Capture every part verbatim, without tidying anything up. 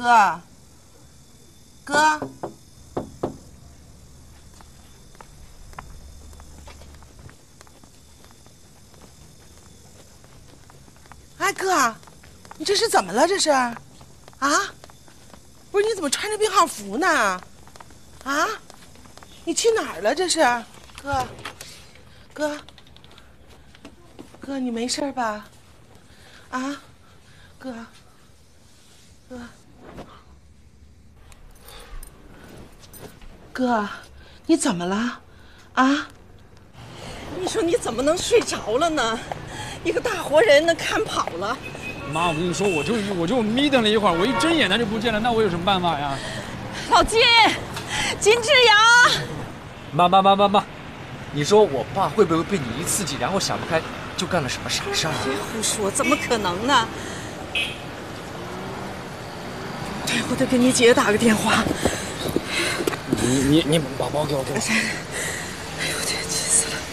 哥，哥，哎哥，你这是怎么了？这是？啊？不是，你怎么穿着病号服呢？啊？你去哪儿了？这是？哥，哥，哥，你没事吧？啊，哥，哥。 哥，你怎么了？啊？你说你怎么能睡着了呢？一个大活人，那看跑了。 妈，我跟你说，我就我就眯瞪了一会儿，我一睁眼他就不见了，那我有什么办法呀？ 老金，金志阳， 妈妈妈妈妈，你说我爸会不会被你一刺激，然后想不开就干了什么傻事儿？ 别胡说，怎么可能呢？对，我得给你姐打个电话。 你你你把包给我，给我。 哎呦我天，气死了！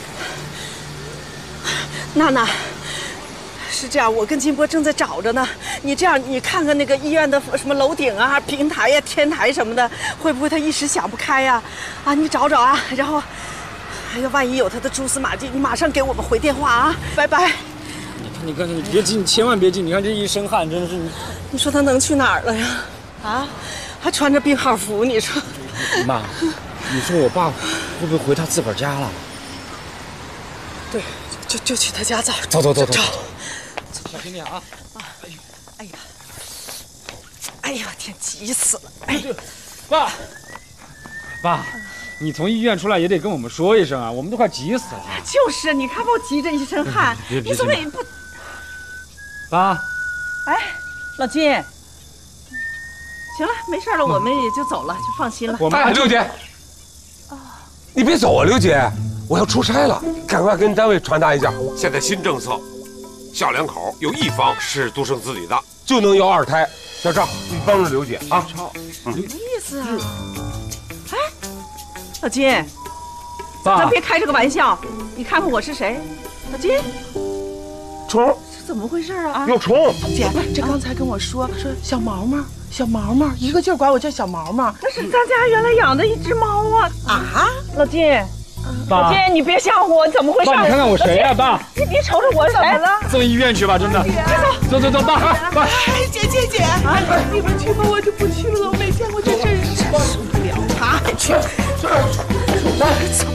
娜娜，是这样，我跟金波正在找着呢。你这样，你看看那个医院的什么楼顶啊、平台呀、天台什么的，会不会他一时想不开呀？啊，你找找啊，然后，哎呀，万一有他的蛛丝马迹，你马上给我们回电话啊！拜拜。 你看，你看，你别急，你千万别急。你看这一身汗，真是。 你说他能去哪儿了呀？啊，还穿着病号服，你说？ 妈，你说我爸会不会回他自个儿家了？ 对，就就去他家找。 走走走走， 小心点啊！啊！哎呀，哎呀，天，急死了！哎， 爸，爸，你从医院出来也得跟我们说一声啊，我们都快急死了。 就是，你看把我急着一身汗，你怎么也不…… 爸， 哎，老金。 行了，没事了，我们也就走了，就放心了。 哎，刘姐，啊，你别走啊，刘姐，我要出差了，赶快跟单位传达一下。现在新政策，小两口有一方是独生子女的，就能要二胎。小赵，你帮着刘姐啊。 什么意思啊？哎，老金，咱别开这个玩笑。你看看我是谁？老金， 虫， 这怎么回事啊？ 有虫！ 姐，这刚才跟我说说小毛毛。 小毛毛，一个劲儿管我叫小毛毛，那是咱家原来养的一只猫啊！啊，老金，老金，你别吓唬我，你怎么回事？ 爸，你看看我谁呀，爸？ 你别瞅瞅我怎么了？ 送医院去吧，真的。走走走，爸，爸。 哎，姐姐姐，你们去吧，我就不去了，我没见过这阵势，受不了。他还去，走。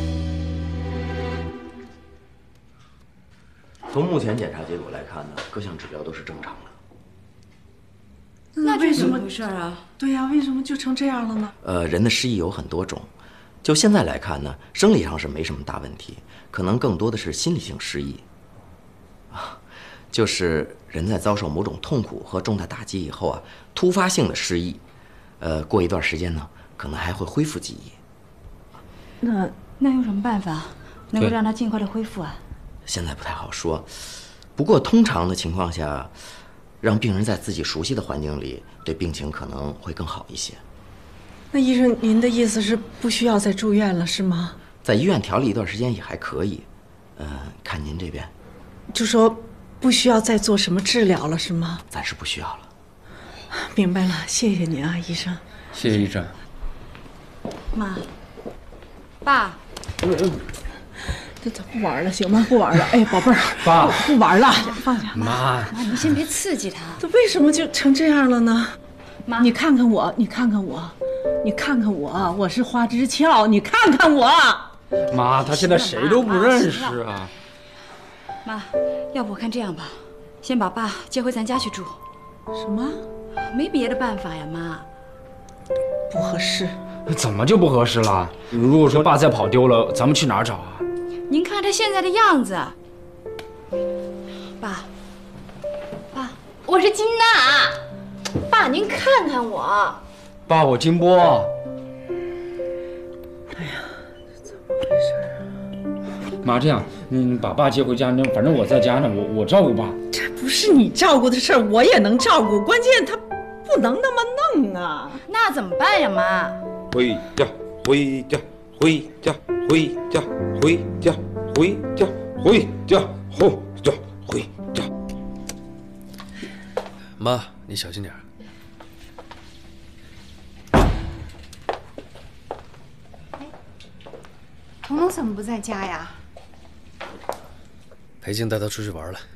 从目前检查结果来看呢，各项指标都是正常的。 那这怎么回事啊？ 对呀，为什么就成这样了呢？ 呃，人的失忆有很多种，就现在来看呢，生理上是没什么大问题，可能更多的是心理性失忆。啊，就是人在遭受某种痛苦和重大打击以后啊，突发性的失忆，呃，过一段时间呢，可能还会恢复记忆。 那那有什么办法能够让他尽快的恢复啊？ 现在不太好说，不过通常的情况下。 让病人在自己熟悉的环境里，对病情可能会更好一些。 那医生，您的意思是不需要再住院了，是吗？ 在医院调理一段时间也还可以。嗯、呃，看您这边， 就说不需要再做什么治疗了，是吗？ 暂时不需要了。 明白了，谢谢您啊，医生。 谢谢医生。 妈，爸。 嗯嗯。 这咱不玩了，行吗？不玩了。哎，宝贝儿， 爸， 不玩了，放下。 妈， 妈，你先别刺激他。 这为什么就成这样了呢？ 妈， 你看看我，你看看我，你看看我，我是花枝俏，你看看我。 妈，他现在谁都不认识啊。 妈，要不我看这样吧，先把爸接回咱家去住。 什么？ 没别的办法呀，妈。 不合适。 怎么就不合适了？如果说爸再跑丢了，咱们去哪儿找啊？ 您看他现在的样子，爸，爸，我是金娜，爸，您看看我， 爸，我金波。 哎呀，这怎么回事啊？ 妈，这样，你把爸接回家，那反正我在家呢，我我照顾爸。 这不是你照顾的事儿，我也能照顾，关键他不能那么弄啊。 那怎么办呀，妈？ 回家，回家。 回家，回家，回家，回家，回家，回家，回家。 妈，你小心点。 龙怎么不在家呀？ 裴静带他出去玩了。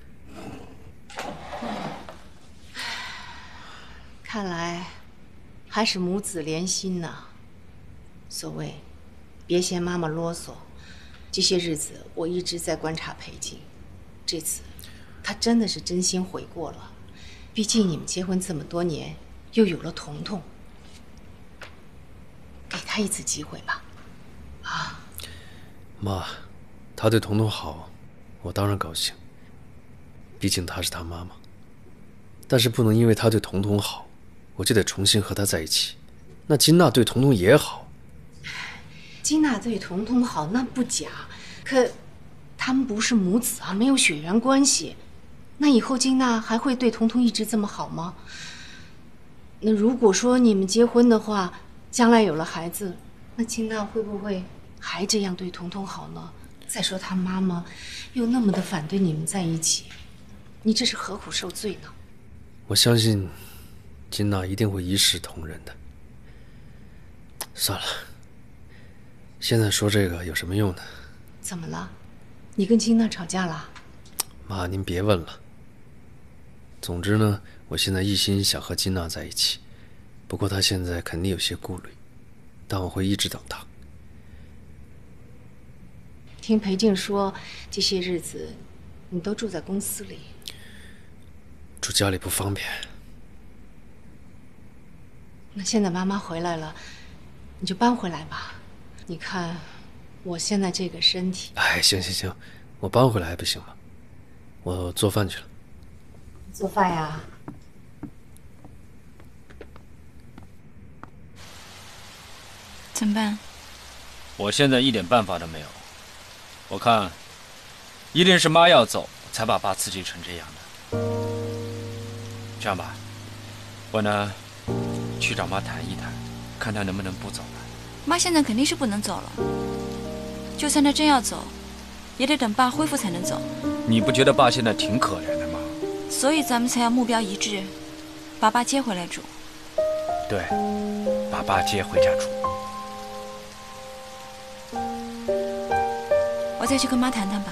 看来还是母子连心呐。所谓别嫌妈妈啰嗦，这些日子我一直在观察裴静，这次她真的是真心悔过了。毕竟你们结婚这么多年，又有了彤彤，给她一次机会吧。啊， 妈，她对彤彤好，我当然高兴。毕竟她是她妈妈，但是不能因为她对彤彤好，我就得重新和她在一起。那金娜对彤彤也好， 金娜对彤彤好那不假，可他们不是母子啊，没有血缘关系。那以后金娜还会对彤彤一直这么好吗？那如果说你们结婚的话，将来有了孩子，那金娜会不会还这样对彤彤好呢？再说她妈妈又那么的反对你们在一起，你这是何苦受罪呢？ 我相信金娜一定会一视同仁的。算了，现在说这个有什么用呢？ 怎么了？你跟金娜吵架了？ 妈，您别问了。总之呢，我现在一心想和金娜在一起，不过她现在肯定有些顾虑，但我会一直等她。 听裴静说，这些日子你都住在公司里， 住家里不方便。 那现在妈妈回来了，你就搬回来吧。你看，我现在这个身体…… 哎，行行行，我搬回来还不行吗？我做饭去了。 做饭呀？ 怎么办？ 我现在一点办法都没有。我看，一定是妈要走，才把爸刺激成这样的。这样吧，我呢，去找妈谈一谈，看她能不能不走了。 妈现在肯定是不能走了，就算她真要走，也得等爸恢复才能走。 你不觉得爸现在挺可怜的吗？ 所以咱们才要目标一致，把爸接回来住。 对，把爸接回家住。 我再去跟妈谈谈吧。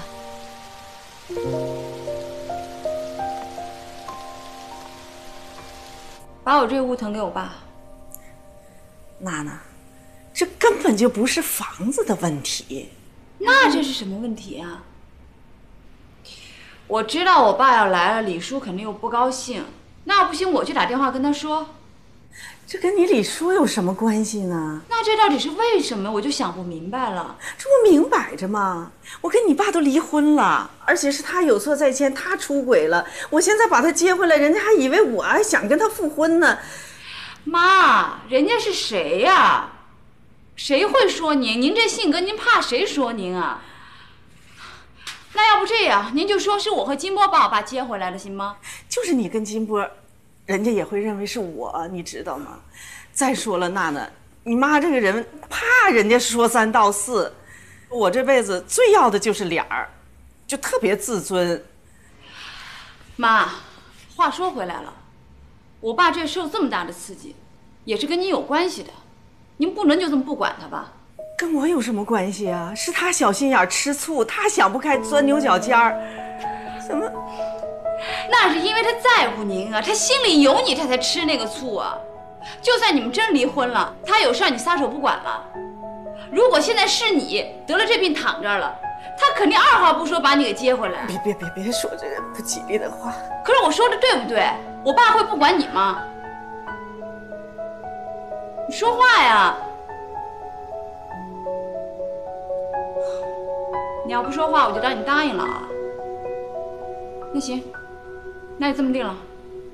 把我这屋腾给我爸。 娜娜，这根本就不是房子的问题。 那这是什么问题啊？我知道我爸要来了，李叔肯定又不高兴。那要不行，我去打电话跟他说。 这跟你李叔有什么关系呢？ 那这到底是为什么？我就想不明白了。 这不明摆着吗？我跟你爸都离婚了，而且是他有错在先，他出轨了。我现在把他接回来，人家还以为我想跟他复婚呢。 妈，人家是谁呀？谁会说您？您这性格，您怕谁说您啊？那要不这样，您就说是我和金波把我爸接回来了，行吗？ 就是你跟金波，人家也会认为是我，你知道吗？再说了，娜娜，你妈这个人怕人家说三道四，我这辈子最要的就是脸儿，就特别自尊。 妈，话说回来了，我爸这受这么大的刺激，也是跟您有关系的，您不能就这么不管他吧？ 跟我有什么关系啊？是他小心眼吃醋，他想不开钻牛角尖儿。怎么？ 那是因为他在乎您啊，他心里有你，他才吃那个醋啊。就算你们真离婚了，他有事儿你撒手不管了。如果现在是你得了这病躺这儿了，他肯定二话不说把你给接回来。 别别别别说这个不吉利的话。 可是我说的对不对？我爸会不管你吗？你说话呀！你要不说话，我就当你答应了啊。那行，那就这么定了。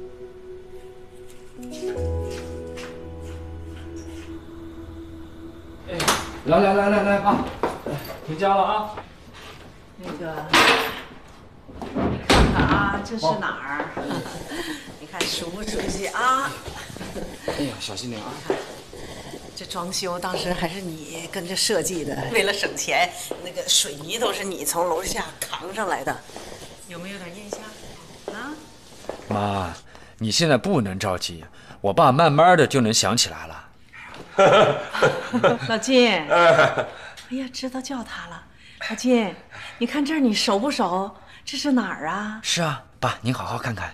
哎，来来来来来，爸，回家了啊。 那个，你看看啊，这是哪儿？你看熟不熟悉啊？ 哎呀，小心点啊！ 这装修当时还是你跟着设计的，为了省钱，那个水泥都是你从楼下扛上来的，有没有点印象？啊？ 妈，你现在不能着急，我爸慢慢的就能想起来了。 老金，哎呀，知道叫他了。 阿金，你看这儿你熟不熟？这是哪儿啊？ 是啊，爸，您好好看看。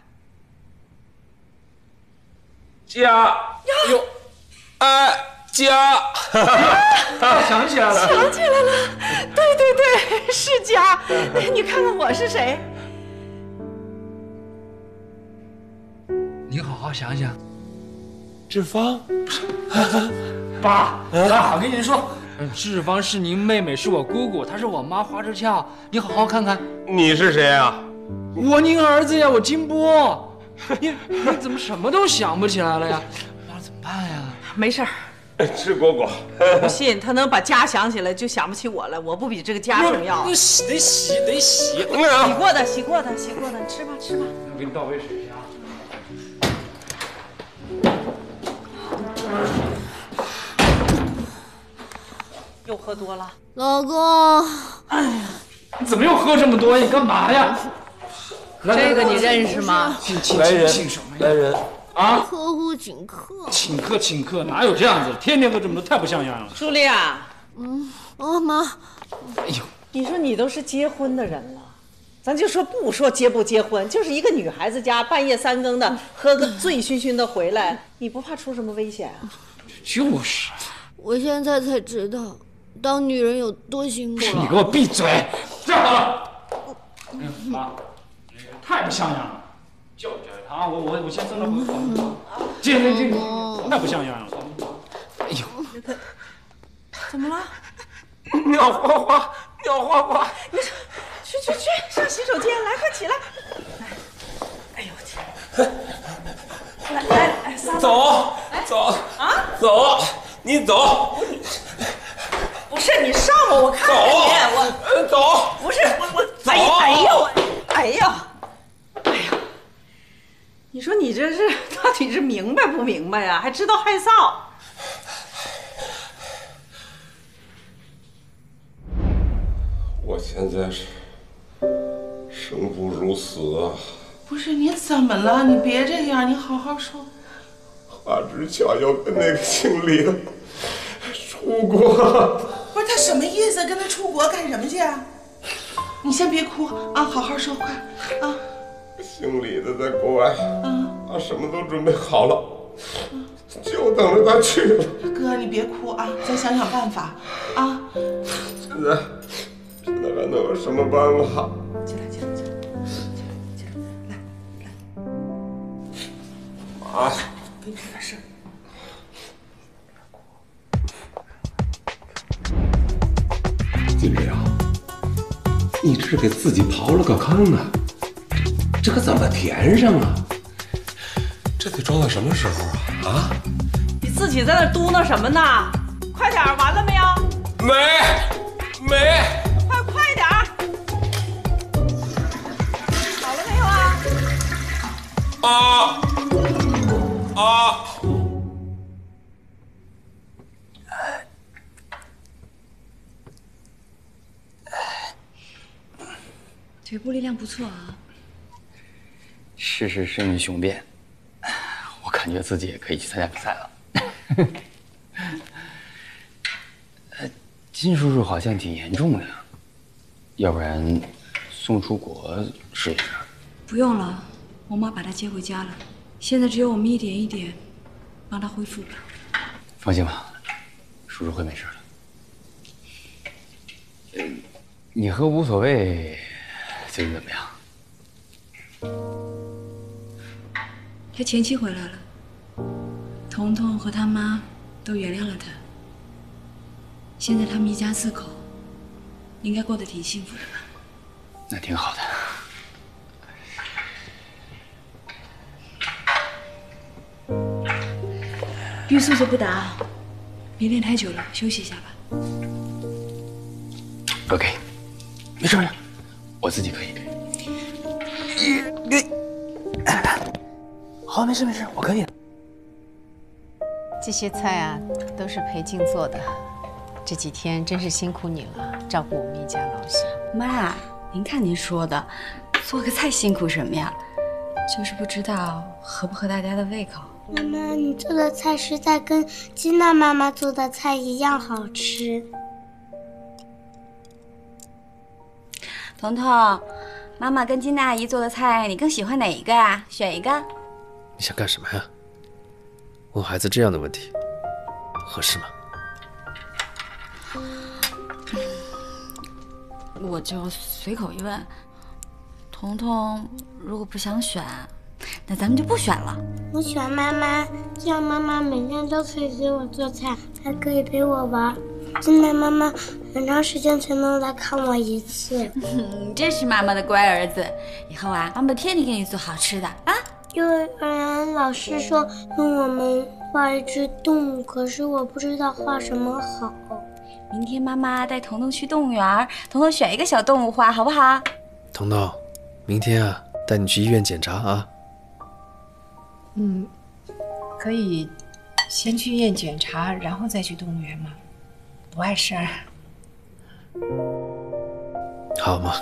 家，哟，哎，家， 想起来了， 想起来了，对对对，是家。你看看我是谁？ 您好好想想。 志芳， 爸，爸，我跟您说，志芳是您妹妹，是我姑姑，她是我妈花枝俏。你好好看看。 你是谁啊？ 我您儿子呀，我金波。你你怎么什么都想不起来了呀？那怎么办呀？ 没事儿。 吃果果。 不信他能把家想起来，就想不起我来。我不比这个家重要。 得洗得洗得洗。 洗过的，洗过的，洗过的，你吃吧，吃吧。 我给你倒杯水去啊。 又喝多了， 老公。 哎呀，你怎么又喝这么多？你干嘛呀？ 这个你认识吗？ 来人， 请什么呀？ 来人啊！ 客户请客。 请客请客，哪有这样子？天天喝这么多，太不像样了。 朱莉啊， 嗯，哦妈。 哎呦， 你说你都是结婚的人了，咱就说不说结不结婚，就是一个女孩子家半夜三更的喝个醉醺醺的回来，你不怕出什么危险啊？ 就是， 我现在才知道，当女人有多辛苦了。 你给我闭嘴！站好了。哎呦妈，太不像样了。教育教育他啊！我我我先送他回房。这这这太不像样了。哎呦， 怎么了？ 尿花花，尿花花！ 你去去去，上洗手间来，快起来！来，哎呦我天！来来来，撒走走啊，走，你走。 不是你上我，我看看你，我走。 不是我我哎哎呀我哎呀哎呀！你说你这是到底是明白不明白呀？还知道害臊？ 我现在是生不如死啊！ 不是你怎么了？你别这样，你好好说。 花枝俏要跟那个姓李的出国。 不是他什么意思？跟他出国干什么去啊？你先别哭啊，好好说，快啊！ 姓李的在国外，啊，他什么都准备好了，就等着他去了。 哥，你别哭啊，再想想办法啊！ 现在，现在还能有什么办法？ 进来，进来，进来，进来，来来。 妈， 给你说点事儿。 金梅啊，你这是给自己刨了个坑啊！这可怎么填上啊？这得装到什么时候啊？啊！ 你自己在那嘟囔什么呢？快点，完了没有？ 没，没。 快快点！好了没有啊？ 啊啊！ 腿部力量不错啊。 事事顺应雄辩，我感觉自己也可以去参加比赛了。呃，金叔叔好像挺严重的呀，要不然送出国试一试？ 不用了，我妈把他接回家了，现在只有我们一点一点帮他恢复吧。 放心吧，叔叔会没事的。呃，你和无所谓最近怎么样？ 他前妻回来了，彤彤和他妈都原谅了他，现在他们一家四口，应该过得挺幸福的吧？ 那挺好的。 玉素素不打，别练太久了，休息一下吧。 OK， 没事没事，我自己可以。好，没事没事，我可以。 这些菜啊，都是裴静做的。这几天真是辛苦你了，照顾我们一家老小。 妈，您看您说的，做个菜辛苦什么呀？就是不知道合不合大家的胃口。 妈妈，你做的菜实在跟金娜妈妈做的菜一样好吃。 彤彤，妈妈跟金娜阿姨做的菜，你更喜欢哪一个啊？选一个。 你想干什么呀？问孩子这样的问题，合适吗？ 我就随口一问。彤彤如果不想选，那咱们就不选了。 我选妈妈，这样妈妈每天都可以给我做菜，还可以陪我玩。现在妈妈很长时间才能来看我一次。 你这是妈妈的乖儿子，以后啊，妈妈天天给你做好吃的啊。 幼儿园老师说让我们画一只动物，可是我不知道画什么好。 明天妈妈带彤彤去动物园，彤彤选一个小动物画，好不好？ 彤彤，明天啊，带你去医院检查啊。 嗯，可以先去医院检查，然后再去动物园吗？不碍事儿。 好嘛。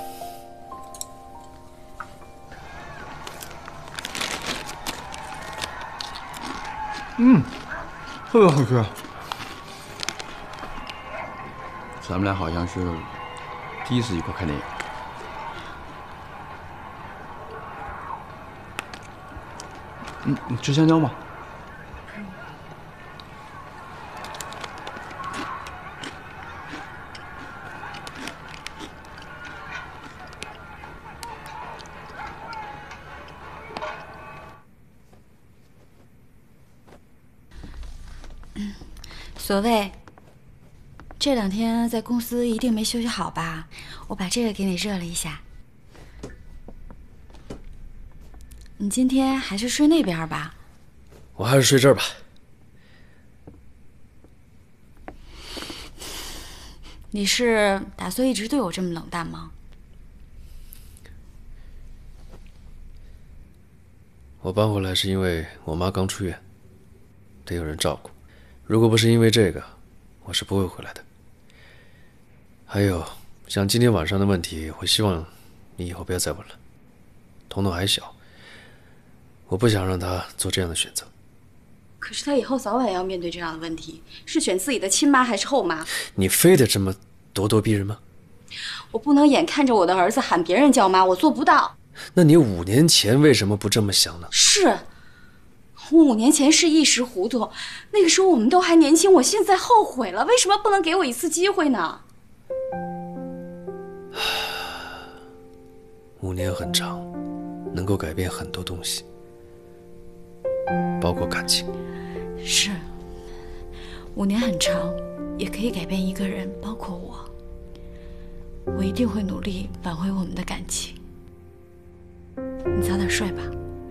嗯，特别好吃。 咱们俩好像是第一次一块看电影。嗯，你吃香蕉吗？ 所谓这两天在公司一定没休息好吧？我把这个给你热了一下。你今天还是睡那边吧？ 我还是睡这儿吧。 你是打算一直对我这么冷淡吗？ 我搬回来是因为我妈刚出院，得有人照顾。如果不是因为这个，我是不会回来的。还有，像今天晚上的问题，我希望你以后不要再问了。彤彤还小，我不想让她做这样的选择。 可是她以后早晚要面对这样的问题，是选自己的亲妈还是后妈？ 你非得这么咄咄逼人吗？ 我不能眼看着我的儿子喊别人叫妈，我做不到。 那你五年前为什么不这么想呢？ 是，我五年前是一时糊涂，那个时候我们都还年轻，我现在后悔了，为什么不能给我一次机会呢？ 五年很长，能够改变很多东西，包括感情。 是，五年很长，也可以改变一个人，包括我。我一定会努力挽回我们的感情。你早点睡吧。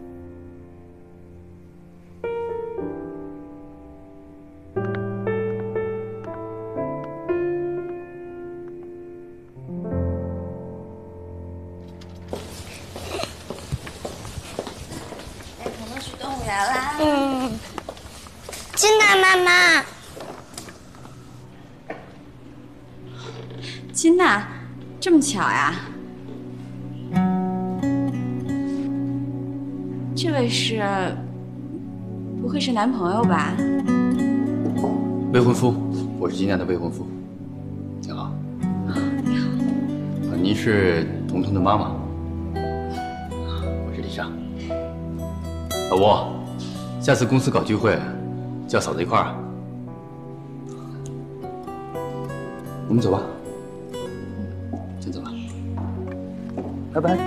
带彤彤去动物园啦。 嗯，金娜妈妈。 金娜，这么巧呀？这位是，不会是男朋友吧？ 未婚夫，我是金娜的未婚夫。你好。 你好。 啊，您是彤彤的妈妈。我是李莎。老吴，下次公司搞聚会，叫嫂子一块儿啊。我们走吧。先走了。拜拜。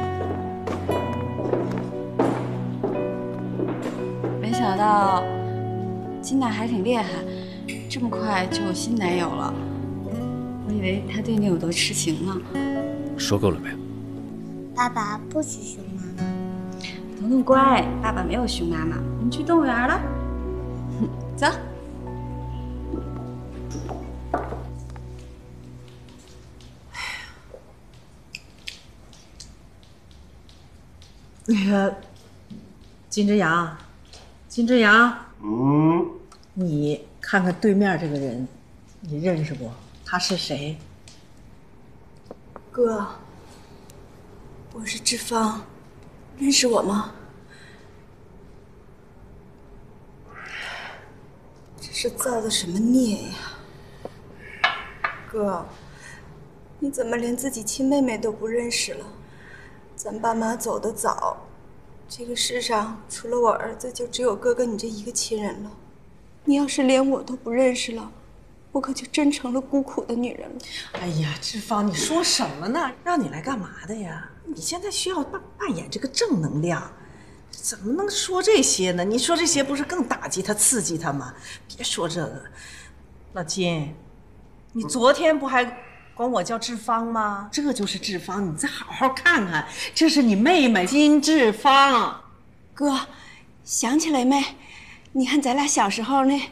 没想到金娜还挺厉害，这么快就有新男友了。我以为她对你有多痴情呢。 说够了没有？ 爸爸不许凶妈妈。 彤彤乖，爸爸没有凶妈妈。我们去动物园了，走。 那个金之阳，金之阳，嗯，你看看对面这个人，你认识不？他是谁？ 哥，我是志芳，认识我吗？这是造的什么孽呀？哥， 你怎么连自己亲妹妹都不认识了？咱爸妈走得早，这个世上除了我儿子，就只有哥哥你这一个亲人了。你要是连我都不认识了，我可就真成了孤苦的女人了。 哎呀，志芳，你说什么呢？让你来干嘛的呀？你现在需要扮扮演这个正能量，怎么能说这些呢？你说这些不是更打击他、刺激他吗？别说这个，老金，你昨天不还管我叫志芳吗？这就是志芳，你再好好看看，这是你妹妹金志芳。 哥，想起来没？你看咱俩小时候那……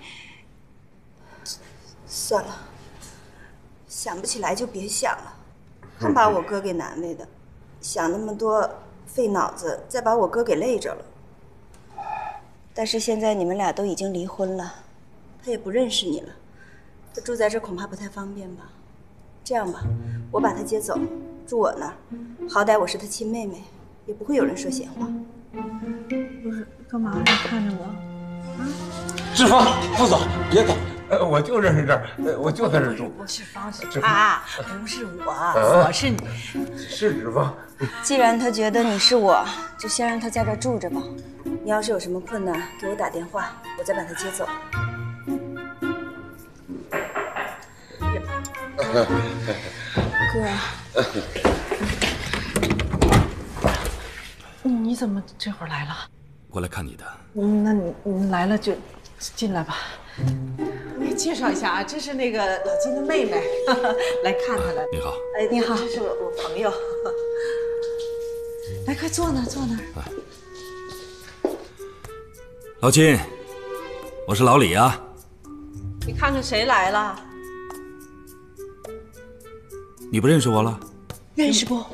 算了，想不起来就别想了，还把我哥给难为的，想那么多费脑子，再把我哥给累着了。但是现在你们俩都已经离婚了，他也不认识你了，他住在这恐怕不太方便吧？这样吧，我把他接走，住我那儿，好歹我是他亲妹妹，也不会有人说闲话。 不是，干嘛呢？看着我。啊， 志芳，不走，别走，呃，我就认识这儿，呃，我就在这儿住。 不是方，是志芳他，不是我，我是你。 是志芳。 既然他觉得你是我，就先让他在这儿住着吧。你要是有什么困难，给我打电话，我再把他接走。 哥，你怎么这会儿来了？ 过来看你的。 嗯，那你你来了就进来吧。你介绍一下啊，这是那个老金的妹妹，来看她来。 你好。 哎，你好，这是我我朋友。来，快坐那儿，坐那儿。 老金，我是老李啊。 你看看谁来了？ 你不认识我了？ 认识不？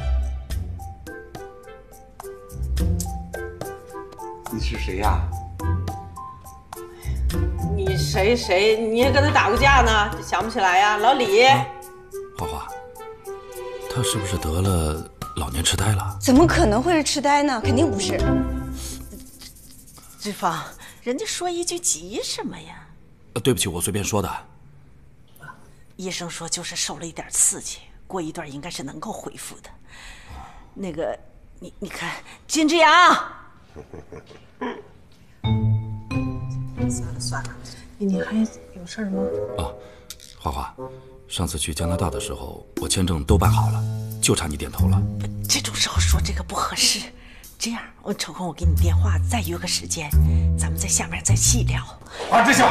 你是谁呀？ 你谁谁？你也跟他打过架呢？想不起来呀？老李。 花花，他是不是得了老年痴呆了？ 怎么可能会是痴呆呢？肯定不是。 志芳，人家说一句急什么呀？ 呃，对不起，我随便说的。 医生说就是受了一点刺激，过一段应该是能够恢复的。那个，你你看，金志阳。算了算了，你还有事吗？ 啊，花花，上次去加拿大的时候，我签证都办好了，就差你点头了。 这种时候说这个不合适。这样，我抽空我给你电话，再约个时间，咱们在下面再细聊。 花知秋，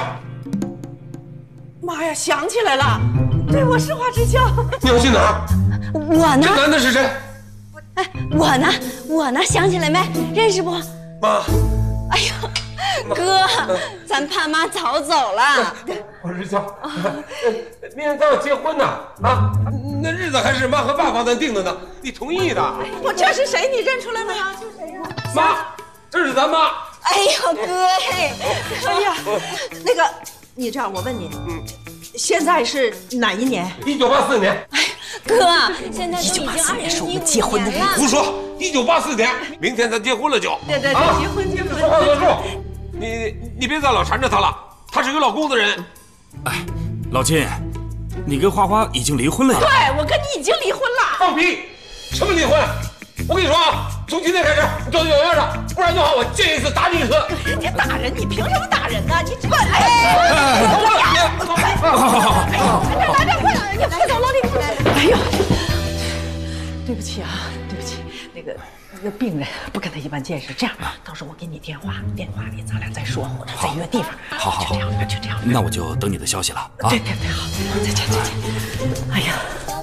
妈呀，想起来了，对，我是花知秋。 你要去哪儿？ 我呢？ 这男的是谁？ 哎，我呢？我呢？想起来没？认识不？ 妈。 哎呦，哥，咱爸妈早走了。 花知秋，明天咱要结婚呢，啊，那日子还是妈和爸帮咱定的呢，你同意的？ 我这是谁？你认出来了吗？这谁呀？ 妈，这是咱妈。 哎呦，哥嘿， 哎呀，那个，你这样，我问你，嗯，现在是哪一年？ 一九八四年。 哎，哥，现在都已经二零一五年了。 胡说，一九八四年，明天咱结婚了就。 对对对，结婚结婚。 说话算数，你你别再老缠着他了，他是有老公的人。 哎，老金，你跟花花已经离婚了呀？ 对，我跟你已经离婚了。 放屁！什么离婚？我跟你说啊，从今天开始走走远远的，不然的话我见一次打你一次。 人家打人，你凭什么打人呢？你这……哎， 好好好好， 来这快点，你快走，老李，快！哎呦，对不起啊，对不起，那个那个病人不跟他一般见识，这样，到时候我给你电话，电话里咱俩再说，或者再约地方。 好好好， 就这样，就这样。 那我就等你的消息了啊！ 对对对，好，再见再见。哎呀。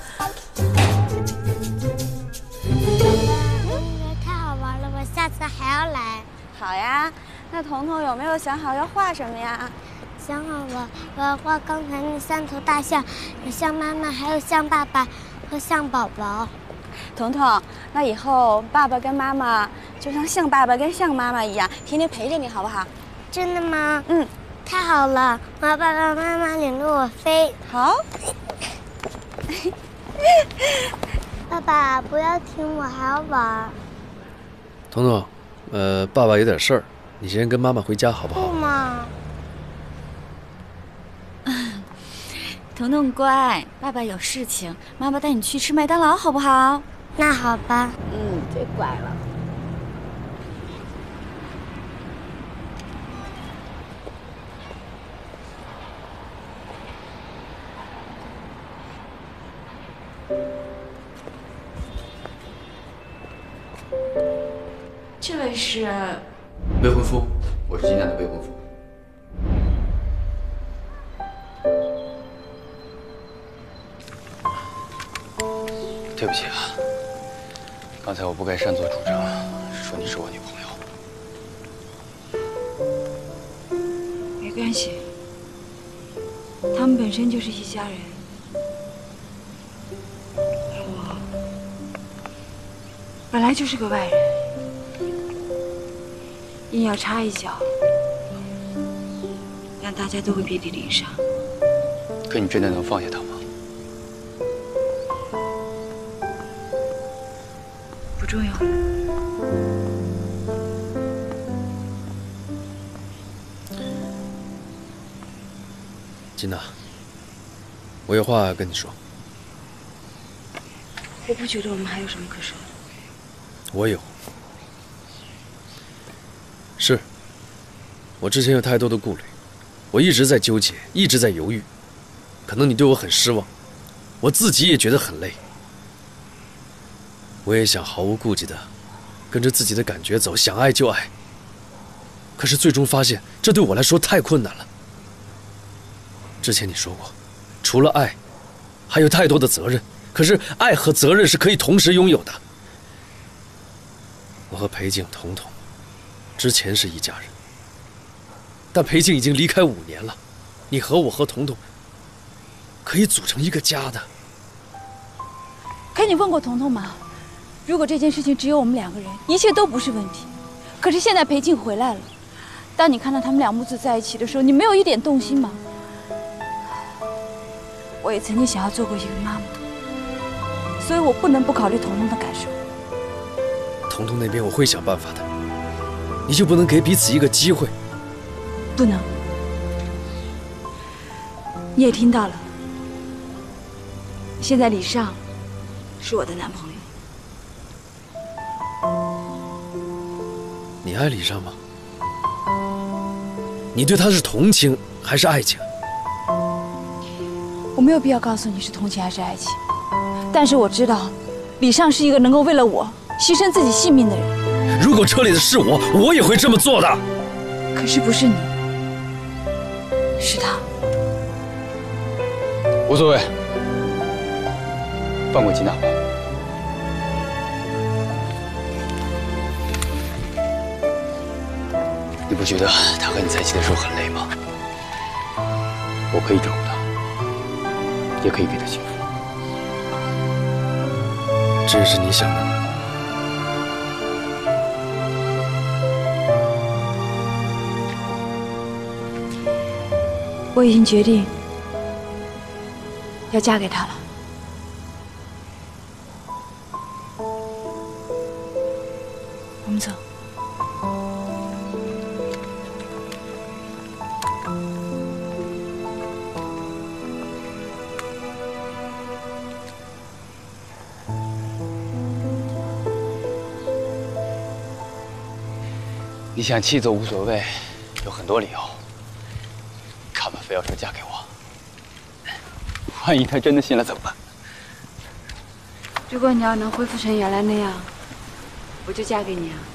下次还要来。 好呀，那彤彤有没有想好要画什么呀？ 想好了，我要画刚才那三头大象，有像妈妈，还有像爸爸和像宝宝。 彤彤，那以后爸爸跟妈妈就像像爸爸跟像妈妈一样，天天陪着你，好不好？ 真的吗？ 嗯， 太好了，我要爸爸妈妈领着我飞。 好。 爸爸，不要停，我还要玩。 彤彤，呃，爸爸有点事儿，你先跟妈妈回家好不好？ 不嘛。 彤彤乖，爸爸有事情，妈妈带你去吃麦当劳好不好？ 那好吧。 嗯，最乖了。这位是未婚夫，我是金娜的未婚夫。对不起啊，刚才我不该擅作主张，说你是我女朋友。 没关系，他们本身就是一家人，而我本来就是个外人，硬要插一脚，让大家都会遍体鳞伤。 可你真的能放下他吗？ 不重要。 金娜，我有话跟你说。 我不觉得我们还有什么可说的。 我有。是，我之前有太多的顾虑，我一直在纠结，一直在犹豫。可能你对我很失望，我自己也觉得很累。我也想毫无顾忌的跟着自己的感觉走，想爱就爱。可是最终发现，这对我来说太困难了。之前你说过，除了爱，还有太多的责任。可是爱和责任是可以同时拥有的。我和裴静、彤彤之前是一家人，但裴静已经离开五年了，你和我和彤彤可以组成一个家的。 可你问过彤彤吗？如果这件事情只有我们两个人，一切都不是问题。可是现在裴静回来了，当你看到他们两母子在一起的时候，你没有一点动心吗？我也曾经想要做过一个妈妈，所以我不能不考虑彤彤的感受。 彤彤那边我会想办法的，你就不能给彼此一个机会？ 不能。你也听到了，现在李尚是我的男朋友。 你爱李尚吗？你对他是同情还是爱情？ 我没有必要告诉你是同情还是爱情，但是我知道，李尚是一个能够为了我牺牲自己性命的人。 如果车里的是我，我也会这么做的。 可是不是你，是他。 无所谓，放过吉娜吧。你不觉得他和你在一起的时候很累吗？我可以照顾他，也可以给他幸福。 这也是你想的吗？ 我已经决定要嫁给他了。我们走。 你想气走无所谓，有很多理由。干嘛非要说嫁给我？万一他真的信了怎么办？ 如果你要能恢复成原来那样，我就嫁给你啊！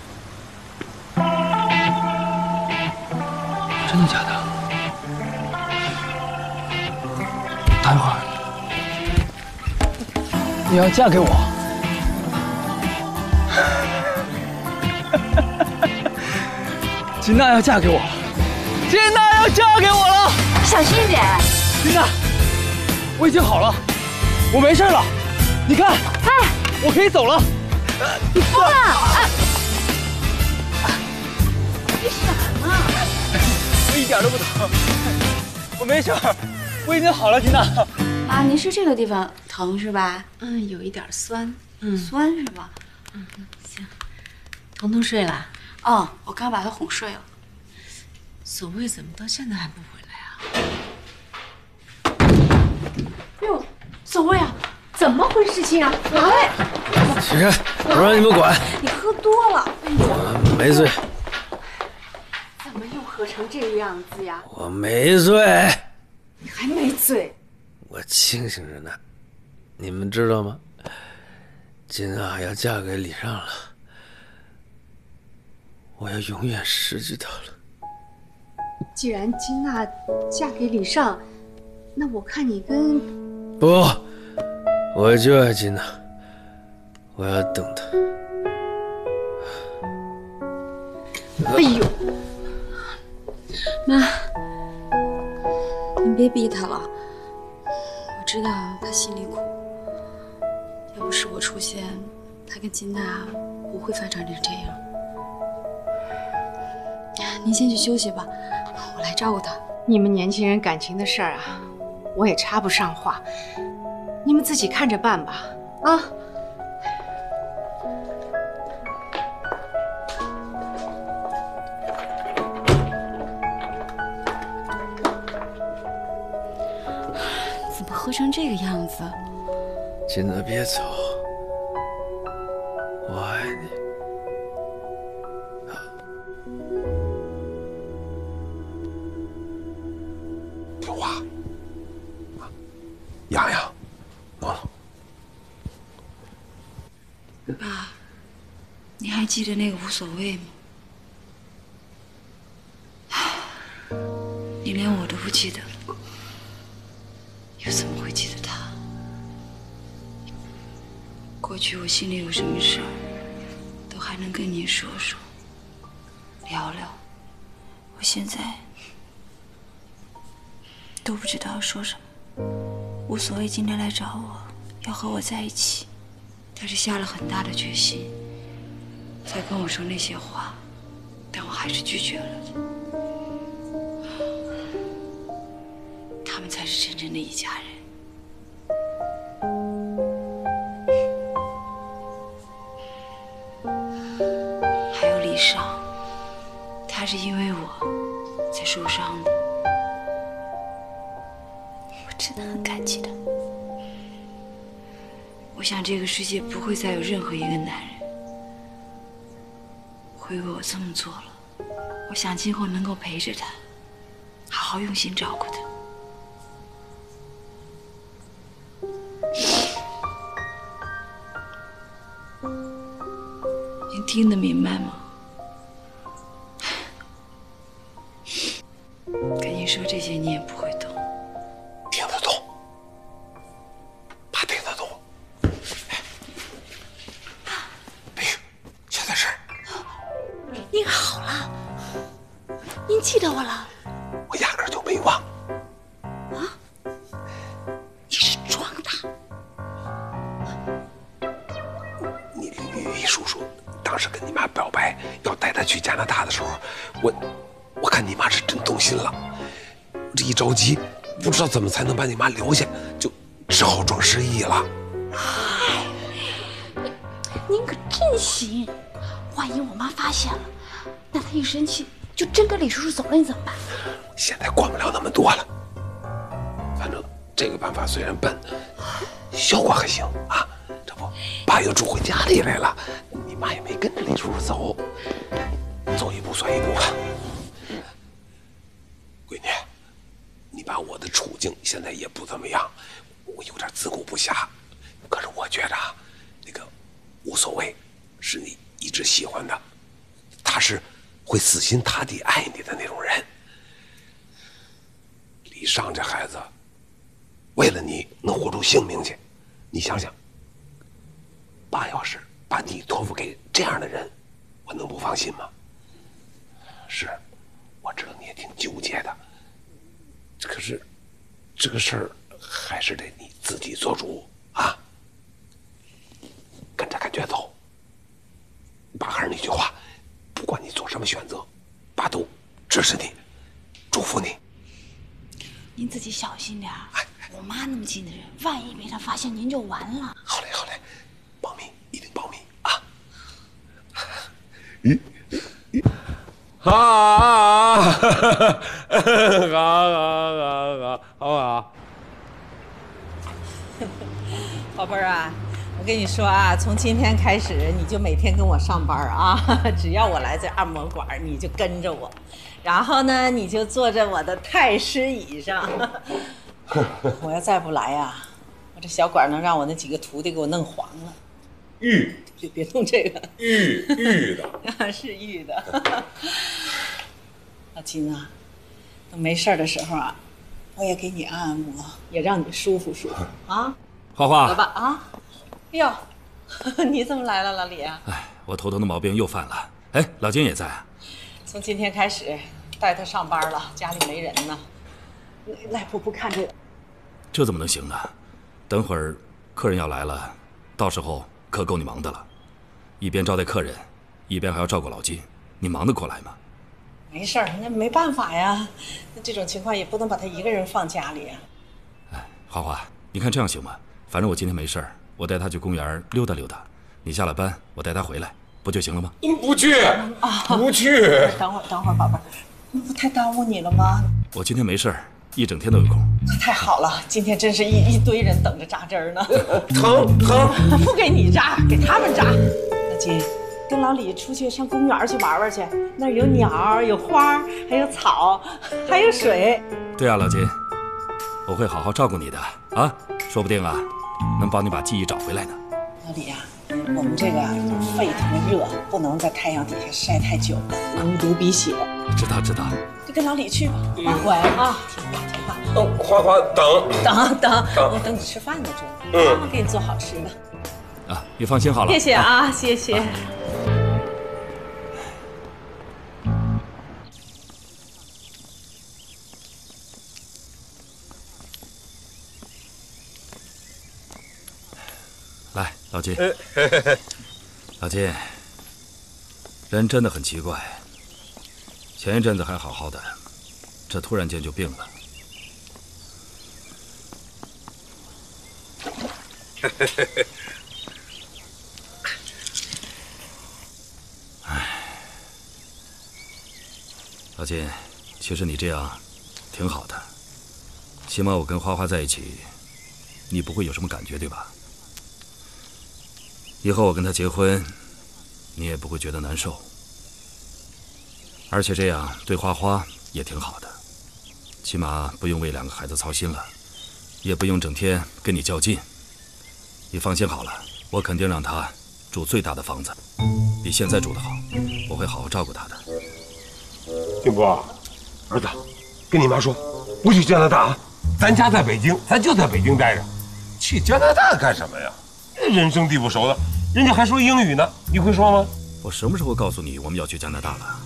真的假的？待会儿你要嫁给我？金娜要嫁给我了！金娜要嫁给我了！ 小心一点！ 金娜，我已经好了，我没事了。你看， 哎， 我可以走了。 你疯了！哎，你傻吗？ 我一点都不疼，我没事，我已经好了，金娜。 啊，您是这个地方疼是吧？ 嗯，有一点酸。嗯， 酸是吧？ 嗯，行。彤彤睡了？ 哦，我刚把他哄睡了。 所谓怎么到现在还不回来啊？ 哟，所谓啊，怎么回事情啊？哎， 起开！我让你们管。 你喝多了。 我没醉。 怎么又喝成这个样子呀？ 我没醉。 你还没醉？ 我清醒着呢。你们知道吗？金娜要嫁给李尚了。我要永远失去她了。 既然金娜嫁给李尚，那我看你跟…… 不，我就爱金娜，我要等她。 哎呦， 妈，您别逼他了，我知道他心里苦。要不是我出现，他跟金娜不会发展成这样。您先去休息吧，我来照顾他。 你们年轻人感情的事儿啊，我也插不上话，你们自己看着办吧。啊。 怎么喝成这个样子？ 金娜，别走，我爱你。 有话，洋洋，啊， 爸，你还记得那个无所谓吗？你连我都不记得了，又怎么会记得他？过去我心里有什么事儿，都还能跟你说说，聊聊。我现在都不知道说什么。无所谓，今天来找我，要和我在一起，他是下了很大的决心，才跟我说那些话，但我还是拒绝了他。他们才是真正的一家人。还有李尚，他是因为我才受伤的，我真的很感激他。我想这个世界不会再有任何一个男人会为我这么做了。我想今后能够陪着他，好好用心照顾他。你听得明白吗？跟你说这些你也不会懂。 听得懂，爸听得懂。没事，小点声。 您好了，您记得我了？ 我压根就没忘。 啊？你是装的。 你李李叔叔当时跟你妈表白要带她去加拿大的时候，我我看你妈是真动心了。这一着急，不知道怎么才能把你妈留下，就只好装失忆了。 嗨，您可真行！万一我妈发现了，那她一生气就真跟李叔叔走了，你怎么办？ 现在管不了那么多了。反正这个办法虽然笨，效果还行啊。这不，爸又住回家里来了，你妈也没跟着李叔叔走，走一步算一步吧。闺女，你把我的处境现在也不怎么样，我有点自顾不暇。可是我觉着啊，那个无所谓，是你一直喜欢的，他是会死心塌地爱你的那种人。李尚这孩子，为了你能活出性命去，你想想，爸要是把你托付给这样的人，我能不放心吗？是，我知道你也挺纠结的，可是这个事儿还是得你自己做主啊，跟着感觉走。爸还是那句话，不管你做什么选择，爸都支持你，祝福你。 您自己小心点儿，我妈那么近的人，万一被她发现，您就完了。 好嘞，好嘞，保密，一定保密啊！咦，啊啊！好好好好好好。 宝贝儿啊，我跟你说啊，从今天开始你就每天跟我上班啊，只要我来这按摩馆，你就跟着我，然后呢，你就坐着我的太师椅上。我要再不来呀，我这小馆能让我那几个徒弟给我弄黄了。 玉， 别别弄这个。 玉玉的， 是玉的。老金啊，等没事的时候啊，我也给你按按摩，也让你舒服舒服啊。 花花， 来吧啊！哎呦，你怎么来了，老李啊？ 哎，我头疼的毛病又犯了。哎，老金也在啊。 从今天开始带他上班了，家里没人呢。赖婆婆看着。 这怎么能行呢？等会儿客人要来了，到时候可够你忙的了。一边招待客人，一边还要照顾老金，你忙得过来吗？ 没事儿，那没办法呀。那这种情况也不能把他一个人放家里呀。 哎，花花，你看这样行吗？反正我今天没事儿，我带他去公园溜达溜达。你下了班，我带他回来，不就行了吗？ 不去，不去。 等会儿，等会儿，宝贝儿，那不太耽误你了吗？ 我今天没事儿，一整天都有空。 太好了，今天真是一一堆人等着扎针儿呢。 疼疼， 不给你扎，给他们扎。老金，跟老李出去上公园去玩玩去，那儿有鸟，有花，还有草，还有水。 对啊，老金，我会好好照顾你的啊，说不定啊，能帮你把记忆找回来呢。 老李呀、啊，我们这个肺特别热，不能在太阳底下晒太久了，容易流鼻血。 知道知道。 就跟老李去吧，乖啊，听话听话。 哦，花花等等等，我等你吃饭呢，中午， 嗯， 我给你做好吃的。 啊，你放心好了。 谢谢啊，谢谢。啊来，老金，老金，人真的很奇怪，前一阵子还好好的，这突然间就病了。唉，老金，其实你这样挺好的，起码我跟花花在一起，你不会有什么感觉，对吧？以后我跟他结婚，你也不会觉得难受，而且这样对花花也挺好的，起码不用为两个孩子操心了，也不用整天跟你较劲。你放心好了，我肯定让他住最大的房子，比现在住的好，我会好好照顾他的。 金波，儿子，跟你妈说，不去加拿大啊，咱家在北京，咱就在北京待着，去加拿大干什么呀？人生地不熟的，人家还说英语呢，你会说吗？ 我什么时候告诉你我们要去加拿大了？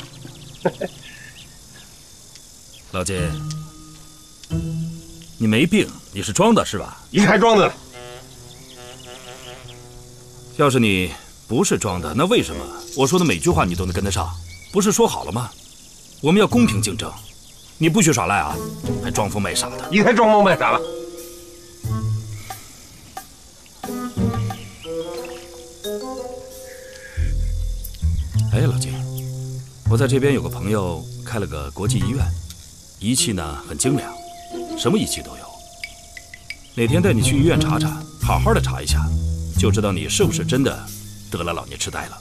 老金，你没病，你是装的是吧？ 你还装的呢。 要是你不是装的，那为什么我说的每句话你都能跟得上？不是说好了吗？我们要公平竞争，你不许耍赖啊，还装疯卖傻的。 你才装疯卖傻了。 哎，老金，我在这边有个朋友开了个国际医院，仪器呢很精良，什么仪器都有。哪天带你去医院查查，好好的查一下，就知道你是不是真的得了老年痴呆了。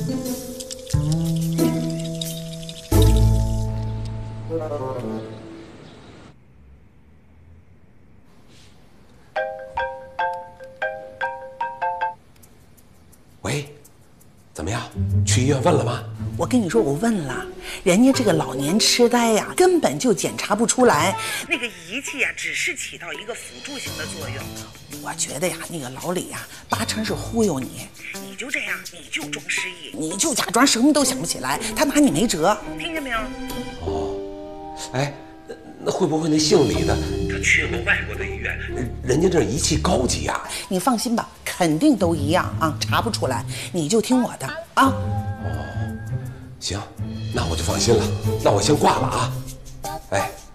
喂，怎么样？去医院问了吗？ 我跟你说，我问了，人家这个老年痴呆呀，根本就检查不出来，那个仪器呀，只是起到一个辅助性的作用。我觉得呀，那个老李呀，八成是忽悠你，你就这样，你就装失忆，你就假装什么都想不起来，他拿你没辙，听见没有？ 哦，哎，那会不会那姓李的，他去过外国的医院，人家这仪器高级呀？ 你放心吧，肯定都一样啊，查不出来，你就听我的啊。 哦，行，那我就放心了，那我先挂了啊。哎。